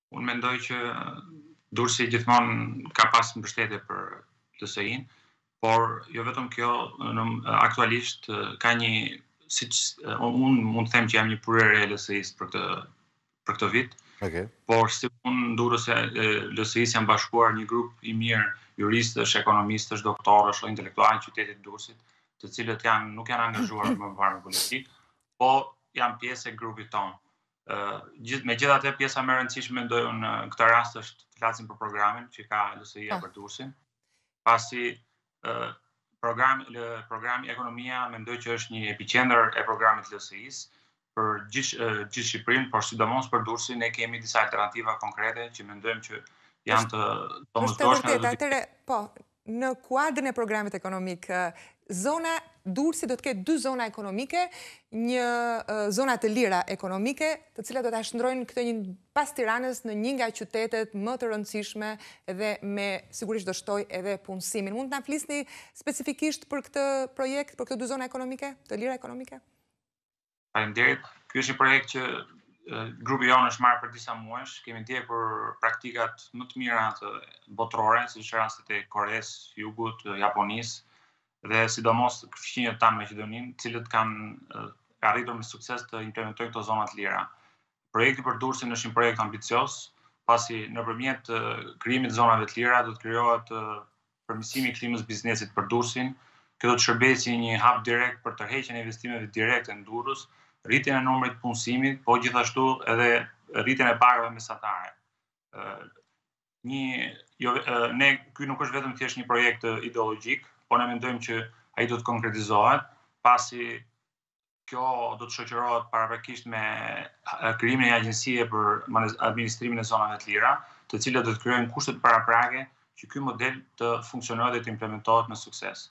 Unë mendoj që Durrësi gjithmonë ka pas mbështetje për LSI-n, por jo vetëm kjo, aktualisht ka një unë mund të them që jam një prurë e LSI-s për këtë vit, por si unë ndurë se LSI-s janë bashkuar një grup i mirë juristësh, ekonomistësh, doktorësh, intelektualë në qytetit Durrësit, të cilët nuk janë angazhuar më parë në politikë, po janë pjesë e grupit tonë. Megjithatë, pjesa më e rëndësishme mendoj unë në këtë rast është të flasim për programin që ka LSI-ja për Durrësin, pasi programi Ekonomia mendoj që është një epicentër e programit LSI-s për gjithë Shqipërinë, por sidomos për Durrësin ne kemi disa alternativa konkrete që mendojmë që janë të domosdoshme. Është vërtet, atëre, po, në kuadrin e programit ekonomik, zona Durrësi do të ketë 2 zona ekonomike, një zona të lira ekonomike, të cilat do të shndrojnë këtë një pas Tiranës në një nga qytetet më të rëndësishme dhe me sigurisht do shtoj edhe punësimin. Mund të na flisni specifikisht për këtë projekt, për këtë 2 zona ekonomike, të lira ekonomike? Faleminderit. Ky është një projekt që grupi jonë është marrë për disa muajsh, kemi ndjekur praktikat më të mira të botërore, siç rastet e Koreas, Jugut, Japonisë dhe sidomos fqinjet tanë Maqedoninë, të cilët kanë arritur me sukses të implementojnë këto zona të lira. Projekti për Durrësin është një projekt ambicios, pasi nëpërmjet krijimit të zonave të lira do të krijohet përmirësimi i klimës biznesit për Durrësin. Kjo do të shërbejë si një hap direkt për tërheqjen e investimeve direkte në Durrës, rritjen e numrit të punësimit, po gjithashtu edhe rritjen e pagave mesatare. Ky nuk është vetëm thjesht një projekt ideologjik, po ne mendojmë që ai do të konkretizohet, pasi kjo do të shoqërohet paraprakisht me krijimin e një agjencie për administrimin e zonave të lira, të cilat do të krijojnë kushtet paraprake që ky model të funksionojë dhe të implementohet me sukses.